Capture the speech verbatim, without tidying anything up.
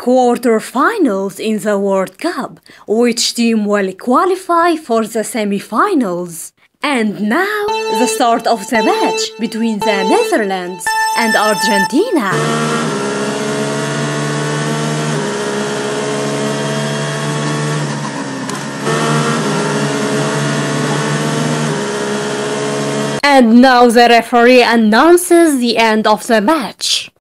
quarterfinals in the World Cup. Which team will qualify for the semi-finals? And now, the start of the match between the Netherlands and Argentina. And now the referee announces the end of the match.